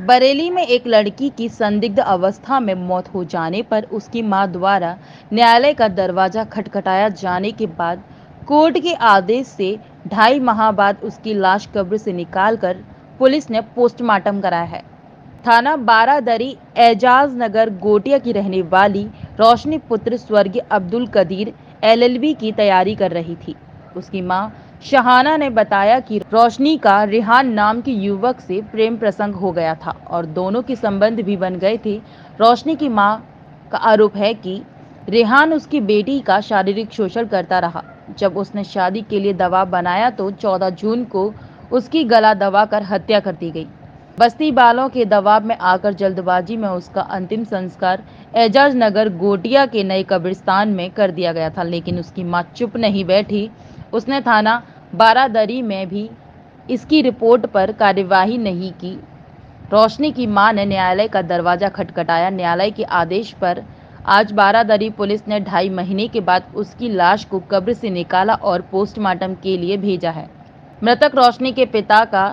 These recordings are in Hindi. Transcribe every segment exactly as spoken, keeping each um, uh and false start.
बरेली में एक लड़की की संदिग्ध अवस्था में मौत हो जाने पर उसकी मां द्वारा न्यायालय का दरवाजा खटखटाया जाने के बाद कोर्ट के आदेश से ढाई माह बाद उसकी लाश कब्र से निकालकर पुलिस ने पोस्टमार्टम कराया है। थाना बारादरी एजाज नगर गोटिया की रहने वाली रोशनी पुत्र स्वर्गीय Abdul Kadir L L B की तैयारी कर रही थी। उसकी मां शहाना ने बताया कि रोशनी का रेहान नाम के युवक से प्रेम प्रसंग हो गया था और दोनों के संबंध भी बन गए थे। रोशनी की मां का आरोप है कि रेहान उसकी बेटी का शारीरिक शोषण करता रहा। जब उसने शादी के लिए दबाव बनाया तो चौदह जून को उसकी गला दबाकर हत्या कर दी गई। बस्ती वालों के दबाव में आकर जल्दबाजी में उसका अंतिम संस्कार एजाज नगर गोटिया के नए कब्रिस्तान में कर दिया गया था, लेकिन उसकी मां चुप नहीं बैठी। उसने थाना बारादरी में भी इसकी रिपोर्ट पर कार्यवाही नहीं की। रोशनी की मां ने न्यायालय का दरवाजा खटखटाया। न्यायालय के आदेश पर आज बारादरी पुलिस ने ढाई महीने के बाद उसकी लाश को कब्र से निकाला और पोस्टमार्टम के लिए भेजा है। मृतक रोशनी के पिता का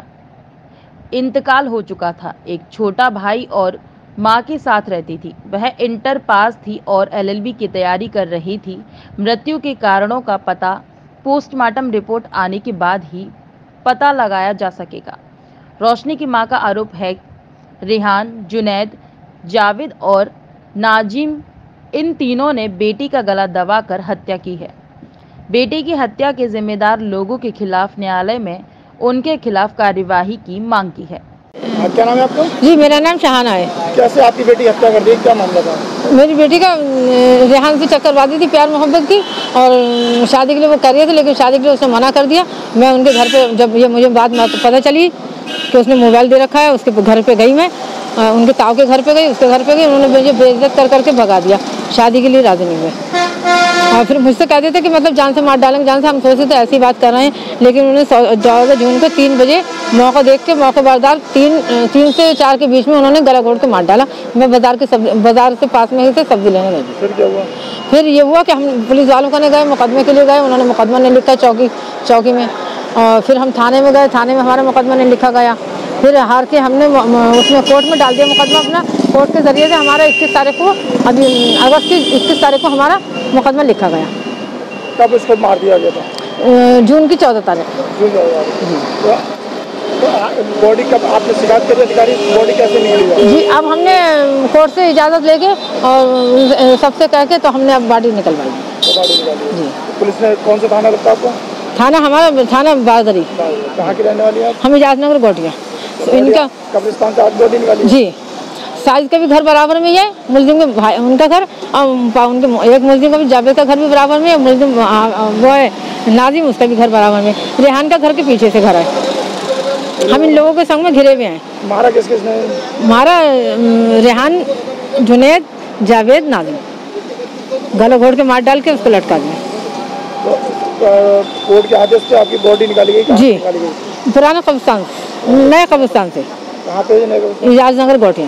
इंतकाल हो चुका था। एक छोटा भाई और मां के साथ रहती थी। वह इंटर पास थी और एल एल बी की तैयारी कर रही थी। मृत्यु के कारणों का पता पोस्टमार्टम रिपोर्ट आने के बाद ही पता लगाया जा सकेगा। रोशनी की मां का आरोप है रेहान, जुनैद, जावेद और नाजिम इन तीनों ने बेटी का गला दबाकर हत्या की है। बेटी की हत्या के जिम्मेदार लोगों के खिलाफ न्यायालय में उनके खिलाफ कार्यवाही की मांग की है। क्या नाम है आपका? जी, मेरा नाम शहाना है। कैसे आपकी बेटी हत्या कर दी, क्या मामला था? मेरी बेटी का रेहान से चक्करबाजी थी, प्यार मोहब्बत की, और शादी के लिए वो कर रहे थे, लेकिन शादी के लिए उसने मना कर दिया। मैं उनके घर पे, जब ये मुझे बात पता चली कि उसने मोबाइल दे रखा है, उसके घर पे गई। मैं उनके ताऊ के घर पे गई, उसके घर पे गई। उन्होंने मुझे बेइज्जत कर करके भगा दिया। शादी के लिए राजी नहीं हुए और फिर मुझसे कहते थे कि मतलब जान से मार डालेंगे, जान से। हम सोचते थे ऐसी बात कर रहे हैं, लेकिन उन्होंने चौदह जून को तीन बजे मौका देख के मौके बारदार तीन तीन से चार के बीच में उन्होंने गला घोट के मार डाला। मैं बाजार के सब बाजार से पास में से सब्जी लेने गई। फिर क्या हुआ? फिर ये हुआ कि हम पुलिस वालों को गए, मुकदमे के लिए गए। उन्होंने मुकदमा नहीं लिखा चौकी चौकी में, और फिर हम थाने में गए। थाने में हमारा मुकदमा नहीं लिखा गया। फिर हार के हमने उसमें कोर्ट में डाल दिया मुकदमा अपना। कोर्ट के जरिए से हमारा इक्कीस तारीख को, अभी अगस्त की इक्कीस तारीख को हमारा मुकदमा लिखा गया। कब उसको मार दिया गया था? जून की चौदह तारीख। जून चौदह तो बॉडी कब आपने शिकायत करी अधिकारी? बॉडी कैसे निकली? जी, अब हमने कोर्ट से इजाज़त लेके और सबसे कह के तो हमने अब बॉडी निकलवाई। तो बॉडी निकाली जी। पुलिस ने कौन सा थाना लगता आपको? थाना हमारा थाना बारादरी। कहाँ की रहने वाली है आप? हम एजाज नगर गोटिया। तो इनका कब्रिस्तान से आज बॉडी निकाली? जी, साजिद का भी घर बराबर में ही है, मुलजिम के भाई उनका घर, और उनके एक मुलजिम का भी, जावेद का घर भी बराबर में है। मुलजिम वो है नाजिम, उसका भी घर बराबर में। रेहान का घर के पीछे से घर है। हम इन लोगों के संग में घिरे हुए हैं। मारा किस किसने? मारा रेहान, जुनैद, जावेद, नाजिम। गला घोट के मार डाल के उसको लटका दिया। कोर्ट के आदेश से आपकी बॉडी निकाली गई? जी, निकाली गई पुराना कब्रिस्तान, नए कब्रिस्तान से। कहाँ पे? एजाज नगर गोटिया।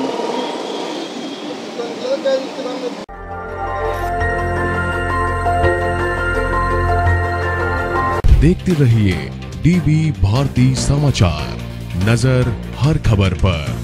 देखते रहिए डीबी भारती समाचार, नजर हर खबर पर।